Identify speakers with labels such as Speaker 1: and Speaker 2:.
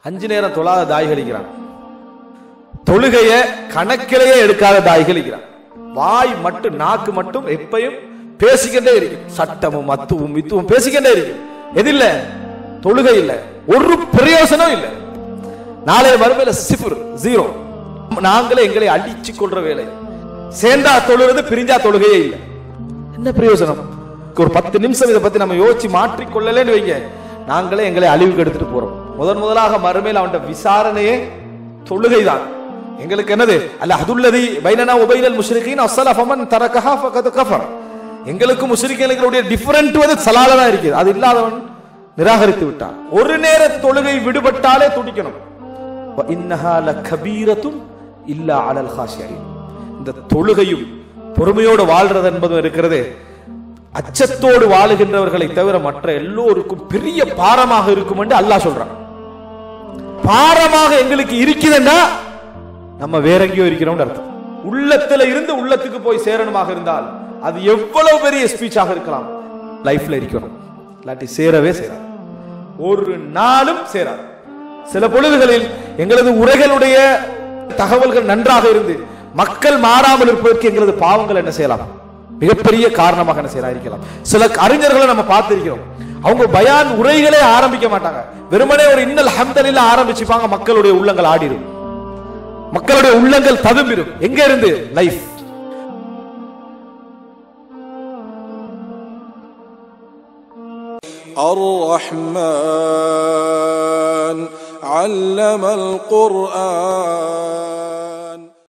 Speaker 1: 5 நேரம் தொழாத தாய்கள் இருக்கிறான். தொழுகைய கணக்கிலேயே எடுக்காத தாய்கள் இருக்கிறான். வாய் மட்டும் நாக்கு மட்டும் எப்பயும் பேசிக்கிட்டே இருக்கு. சட்டமும் அத்துவும் இத்துவும் பேசிக்கிட்டே இருக்கு. எது இல்ல? தொழுகை இல்ல, ஒரு பிரயோசனம் இல்ல. நாளைய மறுமையில 0. நாங்களே எங்களை அடிச்சு கொள்ற வேலை. சேர்ந்தா தொழுறது, பிரிஞ்சா தொழுகையே இல்லை. என்ன பிரயோசனம்? ஒரு 10 நிமிஷம் இதை பத்தி நம்ம யோசிச்சு மாற்றிக்கொள்ளலன்னு வைங்க, நாங்களே எங்களை அழிவுக்கு எடுத்துட்டு போறோம். முதலாக மறுமையில் அவன் விசாரணையே தொழுகைதான். எங்களுக்கு என்னது? அல்ல அதுல்லதி பைனனா உபைனல் முஷ்ரிகீன் அஸ்ஸலா ஃபமன் தரகஹா ஃபகத் கஃபர். எங்களுக்கு முஷ்ரிக்கீன்களுடைய டிஃபரண்ட் வந்து சலால தான் இருக்குது. அது இல்லாதவன் நிராகரித்து விட்டான். ஒரு நேர தொழுகை விடுபட்டாலே துடிக்கணும். வ இன்னஹா லகபீரத்துன் இல்லா அலல் காஷியீன். இந்த தொழுகையும் பொறுமையோடு வாழ்றது என்பது இருக்கிறது, அச்சத்தோடு வாழுகின்றவர்களை தவிர மற்ற எல்லோருக்கும் பெரிய பாரமாக இருக்கும் என்று அல்லாஹ் சொல்றான். பாரமாக எங்களுக்கு இருக்குதுன்னா நம்ம வேற எங்கேயோ இருக்கிறோம் அர்த்தம். உள்ளத்துல இருந்து உள்ளத்துக்கு போய் சேரணுமாக இருந்தால் அது எவ்வளவு பெரிய ஸ்பீச்சாக இருக்கலாம், லைஃப்ல இருக்கணும். இல்லாட்டி சேரவே சேராது, ஒரு நாளும் சேராது. சில பொழுதுகளில் எங்களது உரைகளுடைய தகவல்கள் நன்றாக இருந்து மக்கள் மாறாமல் இருப்பதற்கு எங்களது பாவங்கள் என்ன செய்யலாம், மிகப்பெரிய காரணமாக என்ன செய்யலாம் இருக்கலாம். சில அறிஞர்களை நம்ம பார்த்திருக்கிறோம், அவங்க பயான் உரைகளே ஆரம்பிக்க மாட்டாங்க, வெறுமனே ஒரு இன்னல் ஹம்தலில்லாஹ் ஆரம்பிச்சுப்பாங்க. மக்களுடைய உள்ளங்கள் ஆடிடும், மக்களுடைய உள்ளங்கள் ததும்பிடும். எங்க இருந்து? லைஃப்.
Speaker 2: الرحمن علم القرآن